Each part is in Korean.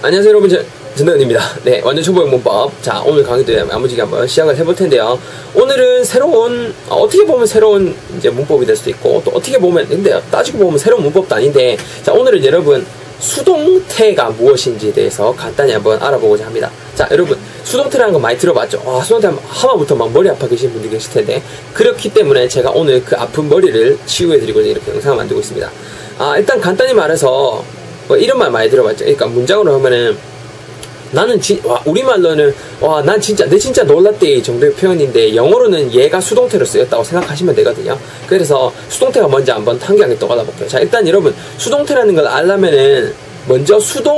안녕하세요 여러분, 전대현입니다. 네, 완전 초보형 문법. 자, 오늘 강의도 야무지게 한번 시작을 해볼 텐데요. 오늘은 새로운, 어떻게 보면 새로운 이제 문법이 될 수도 있고, 또 어떻게 보면, 근데 따지고 보면 새로운 문법도 아닌데, 자, 오늘은 여러분, 수동태가 무엇인지에 대해서 간단히 한번 알아보고자 합니다. 자, 여러분, 수동태라는 거 많이 들어봤죠? 수동태 하나부터 막 머리 아파 계신 분들 계실 텐데, 그렇기 때문에 제가 오늘 그 아픈 머리를 치유해드리고자 이렇게 영상을 만들고 있습니다. 일단 간단히 말해서, 이런 말 많이 들어봤죠? 그러니까 문장으로 하면은, 나는 우리말로는 난 진짜 내 진짜 놀랐대 정도의 표현인데 영어로는 얘가 수동태로 쓰였다고 생각하시면 되거든요. 그래서 수동태가 뭔지 한번 한개한개 또 알아볼게요. 자, 일단 여러분 수동태라는 걸 알려면은 먼저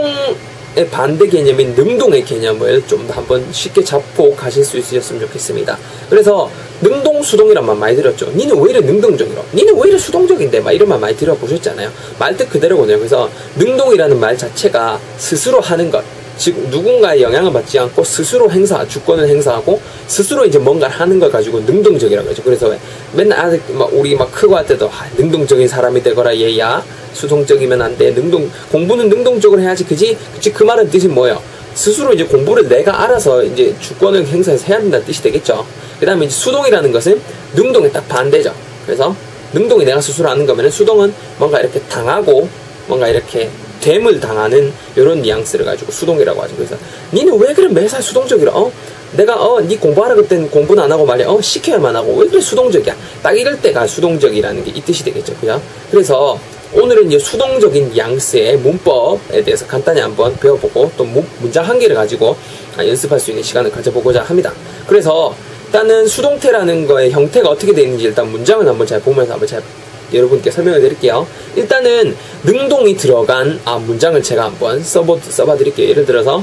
수동의 반대 개념인 능동의 개념을 좀 한번 쉽게 잡고 가실 수 있으셨으면 좋겠습니다. 그래서 능동 수동이란 말 많이 들었죠. 니는 왜 이래 능동적이라? 니는 왜 이래 수동적인데? 막 이런 말 많이 들어보셨잖아요. 말뜻 그대로거든요. 그래서 능동이라는 말 자체가 스스로 하는 것, 즉 누군가의 영향을 받지 않고 스스로 주권을 행사하고 스스로 이제 뭔가를 하는 걸 가지고 능동적이라고 하죠. 그래서 왜 맨날 우리 막 크고 할 때도 능동적인 사람이 되거라 얘야, 수동적이면 안 돼, 공부는 능동적으로 해야지, 그지? 그 말은 뜻이 뭐예요? 스스로 이제 공부를 내가 알아서 이제 주권을 행사해서 해야 된다는 뜻이 되겠죠. 그 다음에 이제 수동이라는 것은 능동에 딱 반대죠. 그래서 능동이 내가 스스로 하는 거면은 수동은 뭔가 이렇게 당하고 뭔가 이렇게 됨을 당하는 이런 뉘앙스를 가지고 수동이라고 하죠. 그래서 니는 왜 그래 매사 수동적이라? 내가 니 공부하라 그땐 공부는 안 하고 말이야 시켜야만 하고 왜 그래 수동적이야? 딱 이럴 때가 수동적이라는 게 이 뜻이 되겠죠. 그죠? 그래서 오늘은 이제 수동적인 뉘앙스의 문법에 대해서 간단히 한번 배워보고 또 문장 한 개를 가지고 연습할 수 있는 시간을 가져보고자 합니다. 그래서 일단은 수동태라는 거의 형태가 어떻게 되어 있는지 일단 문장을 한번 잘 보면서 한번 잘 여러분께 설명을 드릴게요. 일단은 능동이 들어간 문장을 제가 한번 써봐 드릴게요. 예를 들어서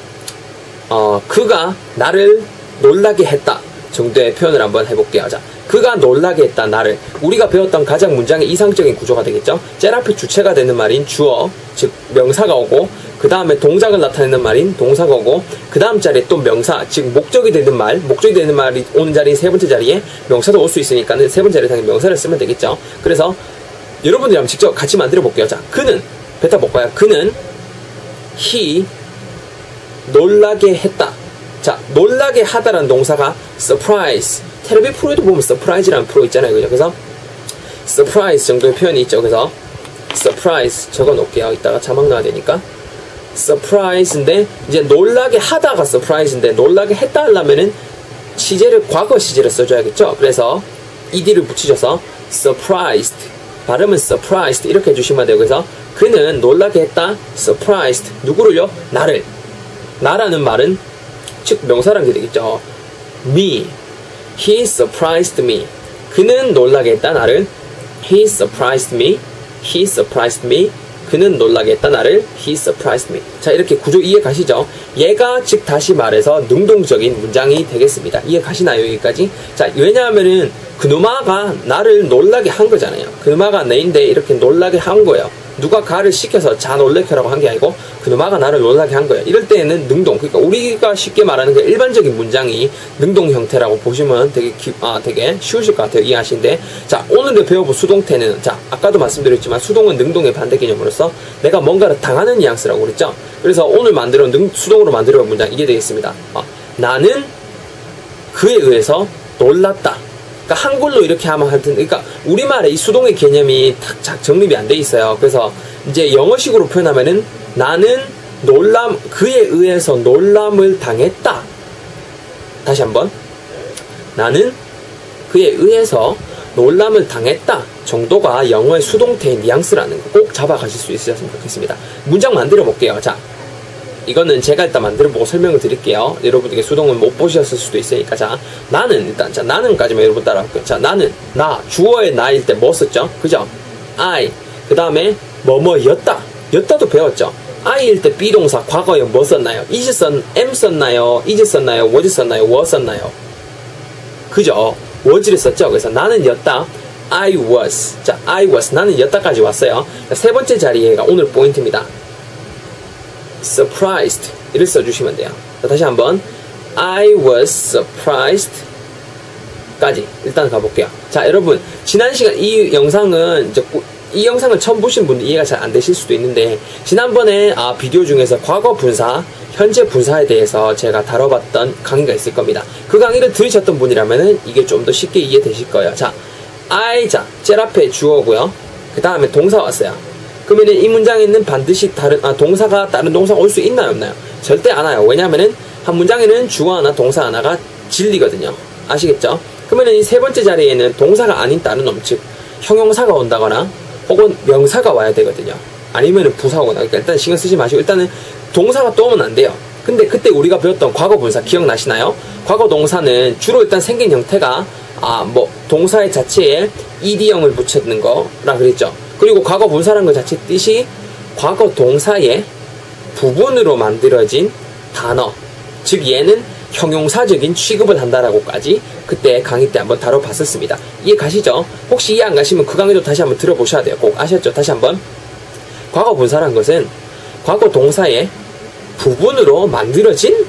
그가 나를 놀라게 했다 정도의 표현을 한번 해볼게요. 자, 그가 놀라게 했다 나를, 우리가 배웠던 가장 문장의 이상적인 구조가 되겠죠. 제일 앞에 주체가 되는 말인 주어, 즉 명사가 오고, 그 다음에 동작을 나타내는 말인 동사가 오고, 그 다음 자리에 또 명사, 즉 목적이 되는 말이 오는 자리인 세 번째 자리에 명사도 올 수 있으니까는 세 번째 자리에 당연히 명사를 쓰면 되겠죠. 그래서 여러분들이 한번 직접 같이 만들어 볼게요. 자, 그는 뱉어볼까요? 그는 he 놀라게 했다. 자, 놀라게 하다라는 동사가 surprise, 텔레비 프로에도 보면 surprise라는 프로 있잖아요. 그죠? 그래서 surprise 정도의 표현이 있죠. 그래서 surprise 적어 놓을게요. 이따가 자막 넣어야 되니까. surprise인데 이제 놀라게 하다가 surprise인데 놀라게 했다 하려면은 과거 시제를 써줘야겠죠. 그래서 ed를 붙이셔서 surprised, 발음은 surprised 이렇게 해주시면 돼요. 그래서 그는 놀라게 했다 surprised, 누구를요? 나를. 나라는 말은 즉 명사라는 게 되겠죠. me, he surprised me. 그는 놀라게 했다 나를. he surprised me, he surprised me. 그는 놀라게 했다 나를. he surprised me. 자, 이렇게 구조 이해 가시죠? 얘가 즉 다시 말해서 능동적인 문장이 되겠습니다. 이해 가시나요? 여기까지? 자, 왜냐하면은 그누마가 나를 놀라게 한 거잖아요. 그누마가 내인데 이렇게 놀라게 한 거예요. 누가 가를 시켜서 자 놀래켜라고 한 게 아니고 그누마가 나를 놀라게 한 거예요. 이럴 때에는 능동, 그러니까 우리가 쉽게 말하는 그 일반적인 문장이 능동 형태라고 보시면 되게 쉬우실 것 같아요. 이해하시는데, 자, 오늘 배워볼 수동태는, 자, 아까도 말씀드렸지만 수동은 능동의 반대 개념으로서 내가 뭔가를 당하는 뉘앙스라고 그랬죠. 그래서 오늘 수동으로 만들어 본 문장 이게 되겠습니다. 나는 그에 의해서 놀랐다. 그러니까 한글로 이렇게 하면 하여튼, 그러니까 우리말에 이 수동의 개념이 딱 정립이 안 돼 있어요. 그래서 이제 영어식으로 표현하면은 나는 그에 의해서 놀람을 당했다. 다시 한번. 나는 그에 의해서 놀람을 당했다 정도가 영어의 수동태의 뉘앙스라는 거 꼭 잡아가실 수 있으셨으면 좋겠습니다. 문장 만들어 볼게요. 자, 이거는 제가 일단 만들어보고 설명을 드릴게요. 여러분에게 수동을 못 보셨을 수도 있으니까. 자, 나는 일단, 자, 나는까지만 여러분 따라할게요. 자, 나는, 주어의 나일 때 뭐 썼죠? 그죠? I. 그 다음에, 뭐뭐였다. 였다도 배웠죠? I일 때 비동사, 과거에 뭐 썼나요? am 썼나요? is 썼나요? was 썼나요? was 썼나요? 그죠? was를 썼죠? 그래서 나는 였다. I was. 자, I was. 나는 였다까지 왔어요. 자, 세 번째 자리가 오늘 포인트입니다. surprised 이를 써주시면 돼요. 자, 다시 한번 I was surprised 까지 일단 가볼게요. 자, 여러분 지난 시간 이 영상은 이제 이 영상을 처음 보신 분들 이해가 잘 안 되실 수도 있는데, 지난번에 비디오 중에서 과거 분사, 현재 분사에 대해서 제가 다뤄봤던 강의가 있을 겁니다. 그 강의를 들으셨던 분이라면은 이게 좀 더 쉽게 이해되실 거예요. 자, 자, 젤 앞에 주어고요. 그 다음에 동사 왔어요. 그러면 이 문장에는 반드시 동사가 다른 동사가 올 수 있나요, 없나요? 절대 안 와요. 왜냐면은 한 문장에는 주어 하나, 동사 하나가 진리거든요. 아시겠죠? 그러면 이 세 번째 자리에는 동사가 아닌 다른 놈, 즉 형용사가 온다거나 혹은 명사가 와야 되거든요. 아니면은 부사가 오거나. 그러니까 일단 신경 쓰지 마시고 일단은 동사가 또 오면 안 돼요. 근데 그때 우리가 배웠던 과거 분사 기억나시나요? 과거 동사는 주로 일단 생긴 형태가 동사의 자체에 ed형을 붙였는 거라 그랬죠. 그리고 과거 분사라는 것 자체 뜻이 과거 동사의 부분으로 만들어진 단어, 즉 얘는 형용사적인 취급을 한다라고까지 그때 강의 때 한번 다뤄봤었습니다. 이해 가시죠? 혹시 이해 안 가시면 그 강의도 다시 한번 들어보셔야 돼요. 꼭 아셨죠? 다시 한번. 과거 분사라는 것은 과거 동사의 부분으로 만들어진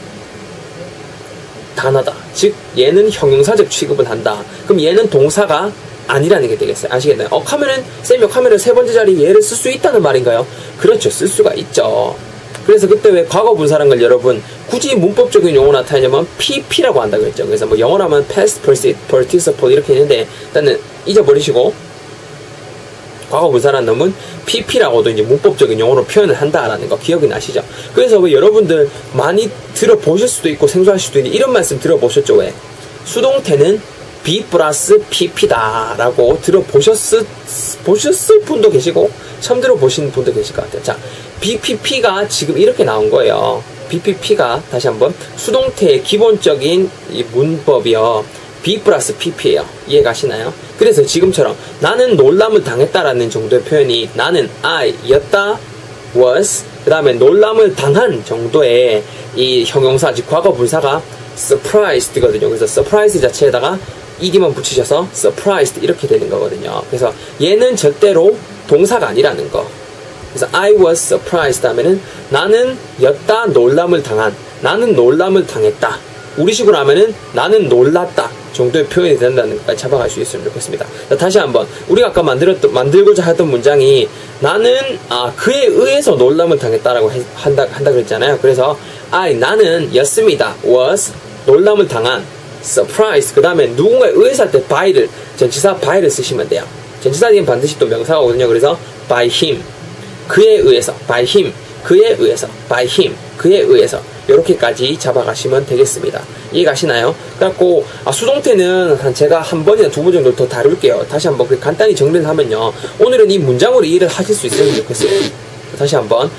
단어다. 즉 얘는 형용사적 취급을 한다. 그럼 얘는 동사가 아니라는 게 되겠어요. 아시겠나요? 카메라는 쌤이 카메라 세 번째 자리에 얘를 쓸 수 있다는 말인가요? 그렇죠. 쓸 수가 있죠. 그래서 그때 왜 과거 분사라는 걸 여러분 굳이 문법적인 용어 나타내냐면 PP라고 한다고 했죠. 그래서 뭐 영어로 하면 past participle 이렇게 있는데 일단은 잊어버리시고 과거 분사라는 놈은 PP라고도 이제 문법적인 용어로 표현을 한다라는 거 기억이 나시죠? 그래서 왜 여러분들 많이 들어보실 수도 있고 생소하실 수도 있는 이런 말씀 들어보셨죠? 왜? 수동태는 B 플러스 PP다 라고 보셨을 분도 계시고 처음 들어보신 분도 계실 것 같아요. 자, BPP가 지금 이렇게 나온 거예요. BPP가 다시 한번 수동태의 기본적인 이 문법이요. B 플러스 PP예요. 이해 가시나요? 그래서 지금처럼 나는 놀람을 당했다라는 정도의 표현이 나는 I였다, was, 그 다음에 놀람을 당한 정도의 이 형용사, 즉 과거 분사가 surprised거든요. 그래서 surprise 자체에다가 ed만 붙이셔서 surprised 이렇게 되는 거거든요. 그래서 얘는 절대로 동사가 아니라는 거. 그래서 I was surprised 하면은 나는 였다, 놀람을 당한, 나는 놀람을 당했다. 우리식으로 하면은 나는 놀랐다 정도의 표현이 된다는 것까지 잡아갈 수 있으면 좋겠습니다. 자, 다시 한번 우리가 아까 만들고자 했던 문장이 나는 그에 의해서 놀람을 당했다라고 한다 그랬잖아요. 그래서 나는 였습니다. was 놀람을 당한, surprise 그 다음에 누군가에 의해서 할 때 by를 전치사 by를 쓰시면 돼요. 전치사 뒤엔 반드시 또 명사가 오거든요. 그래서 by him 그에 의해서, by him 그에 의해서, by him 그에 의해서 이렇게까지 잡아가시면 되겠습니다. 이해 가시나요? 그래갖고 수동태는 제가 한 번이나 두 번 정도 더 다룰게요. 다시 한번 간단히 정리를 하면요, 오늘은 이 문장으로 이해를 하실 수 있으면 좋겠어요. 다시 한번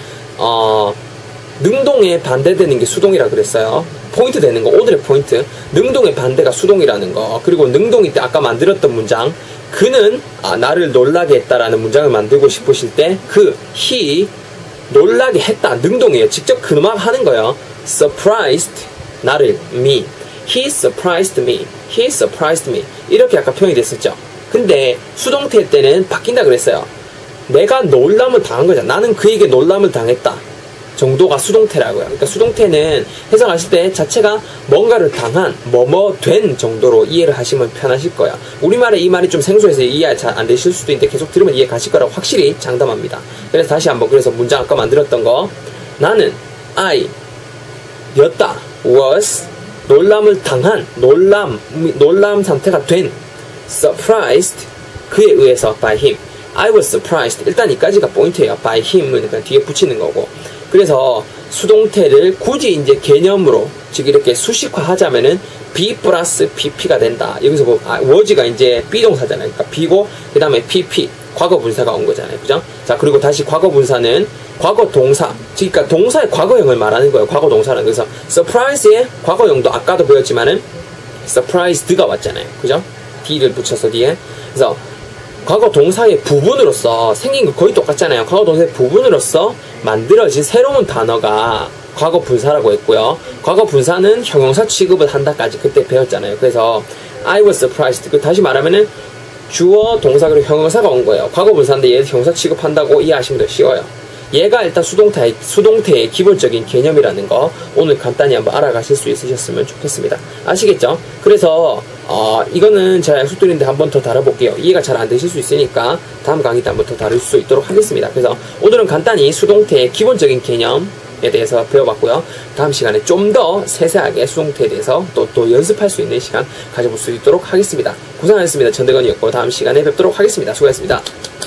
능동에 반대되는 게 수동이라 그랬어요. 포인트 되는 거, 오늘의 포인트. 능동의 반대가 수동이라는 거. 그리고 능동일 때 아까 만들었던 문장, 그는 나를 놀라게 했다라는 문장을 만들고 싶으실 때 he 놀라게 했다. 능동이에요. 직접 그 음악 하는 거예요. surprised 나를, me. he surprised me. he surprised me. 이렇게 아까 표현이 됐었죠. 근데 수동태 때는 바뀐다 그랬어요. 내가 놀람을 당한 거잖아. 나는 그에게 놀람을 당했다 정도가 수동태라고요. 그러니까 수동태는 해석하실 때 자체가 뭔가를 당한, 된 정도로 이해를 하시면 편하실 거예요. 우리말에 이 말이 좀 생소해서 이해 잘 안 되실 수도 있는데 계속 들으면 이해 가실 거라고 확실히 장담합니다. 그래서 다시 한번, 그래서 문장 아까 만들었던 거, 나는 였다, was 놀람을 당한, 놀람 상태가 된, surprised 그에 의해서 by him. I was surprised. 일단 이까지가 포인트예요. by him은 그냥 뒤에 붙이는 거고. 그래서 수동태를 굳이 이제 개념으로, 즉 이렇게 수식화 하자면은 B 플러스 PP가 된다. 여기서 was가 이제 비동사잖아요. 그러니까 B고, 그 다음에 PP, 과거 분사가 온 거잖아요. 그죠? 자, 그리고 다시 과거 분사는 과거 동사, 즉, 그러니까 동사의 과거형을 말하는 거예요. 과거 동사는. 그래서 surprise의 과거형도 아까도 배웠지만은 surprised가 왔잖아요. 그죠? D를 붙여서 뒤에. 그래서 과거 동사의 부분으로서 생긴 거 거의 똑같잖아요. 과거 동사의 부분으로서 만들어진 새로운 단어가 과거 분사라고 했고요. 과거 분사는 형용사 취급을 한다까지 그때 배웠잖아요. 그래서 I was surprised. 다시 말하면은 주어 동사 그리고 형용사가 온 거예요. 과거 분사인데 얘를 형용사 취급한다고 이해하시면 더 쉬워요. 얘가 일단 수동태의 기본적인 개념이라는 거 오늘 간단히 한번 알아가실 수 있으셨으면 좋겠습니다. 아시겠죠? 그래서 이거는 제가 약속드린데 한 번 더 다뤄볼게요. 이해가 잘 안 되실 수 있으니까 다음 강의 때 한 번 더 다룰 수 있도록 하겠습니다. 그래서 오늘은 간단히 수동태의 기본적인 개념에 대해서 배워봤고요. 다음 시간에 좀 더 세세하게 수동태에 대해서 또 연습할 수 있는 시간 가져볼 수 있도록 하겠습니다. 고생하셨습니다. 전대건이었고 다음 시간에 뵙도록 하겠습니다. 수고하셨습니다.